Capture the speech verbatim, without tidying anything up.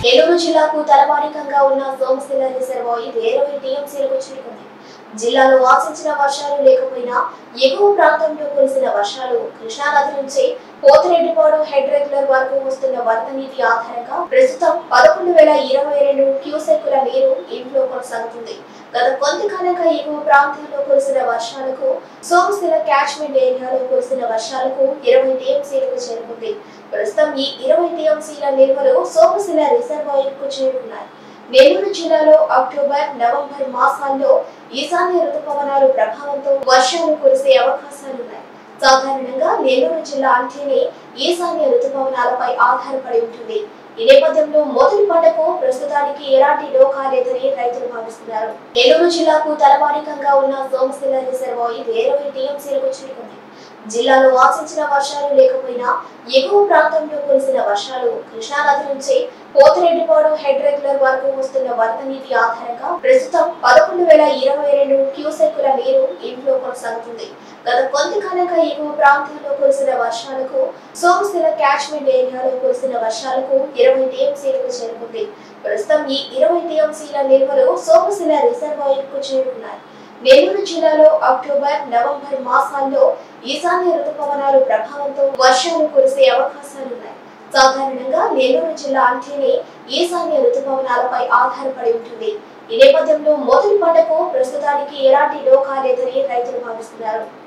ఏలూరు జిల్లాకు తలమానికంగా ఉన్న సోమశిల రిజర్వాయర్ ఇరవై టీఎంసీలకు చేరుకుంది. జిల్లాలో ఆశించిన వర్షాలు లేకపోయినా ఎగువ ప్రాంతంలో కురిసిన వర్షాలు కృష్ణానది నుంచి పోతిరెడ్డిపాడు హెడ్ రెగ్యులర్ వరకు వస్తున్న వరద నీటి ఆధారంగా ప్రస్తుతం పదకొండు వేల ఇరవై రెండు క్యూసెక్కుల నీరు ఇంట్లో కొనసాగుతుంది. గత కొంతకాలంగా ఎగువ ప్రాంతాల్లో కురిసిన వర్షాలకు సోమశిల క్యాచ్మెంట్ ఏరియాలో కురిసిన వర్షాలకు ఇరవై టీఎంసీలకు చేరుకుంది. ప్రస్తుతం ఈ ఇరవై టీఎంసీల నిల్వలు సోమశిల రిజర్వాయర్ కు చేరుకున్నాయి. నెల్లూరు జిల్లాలో అక్టోబర్, నవంబర్ మాసాల్లో ఈశాన్య రుతుపవనాలు ప్రభావంతో వర్షాలు కురిసే అవకాశాలున్నాయి. సాధారణంగా నెల్లూరు జిల్లా అంటేనే ఈశాన్య రుతుపవనాలపై ఆధారపడి ఉంటుంది. ఈ నేపథ్యంలో మొదటి పంటకు ప్రస్తుతానికి ఎలాంటి డోకా లేదని రైతులు భావిస్తున్నారు. నెల్లూరు జిల్లాకు తలమానికంగా ఉన్న సోమశిల రిజర్వాయర్ ఇరవై టీఎంసీలకు చేరుకుంది. జిల్లాలో ఆశించిన వర్షాలు లేకపోయినా ఎగువ ప్రాంతంలో కురిసిన వర్షాలు కృష్ణానది నుంచి పోతిరెడ్డిపాడు హెడ్ రెగ్యులర్ వరకు వస్తున్న వరద నీటి ఆధారంగా ప్రస్తుతం పదకొండు వేల ఇరవై రెండు క్యూసెక్కుల నీరు ఇంట్లో కొనసాగుతుంది. గత కొంతకాలంగా ఎగువ ప్రాంతాల్లో కురిసిన వర్షాలకు సోమశిల క్యాచ్మెంట్ ఏరియాలో కురిసిన వర్షాలకు ఇరవై టీఎంసీలకు చేరుకుంది. ప్రస్తుతం ఈ ఇరవై టీఎంసీల నిల్వలు సోమశిల రిజర్వాయర్ కు చేరుకున్నాయి. నెల్లూరు జిల్లాలో అక్టోబర్, నవంబర్ మాసాల్లో ఈశాన్య రుతుపవనాలు ప్రభావంతో వర్షాలు కురిసే అవకాశాలున్నాయి. సాధారణంగా నెల్లూరు జిల్లా అంటేనే ఈశాన్య రుతుపవనాలపై ఆధారపడి ఉంటుంది. ఈ నేపథ్యంలో మొదటి పంటకు ప్రస్తుతానికి ఎలాంటి డోకా లేదని రైతులు భావిస్తున్నారు.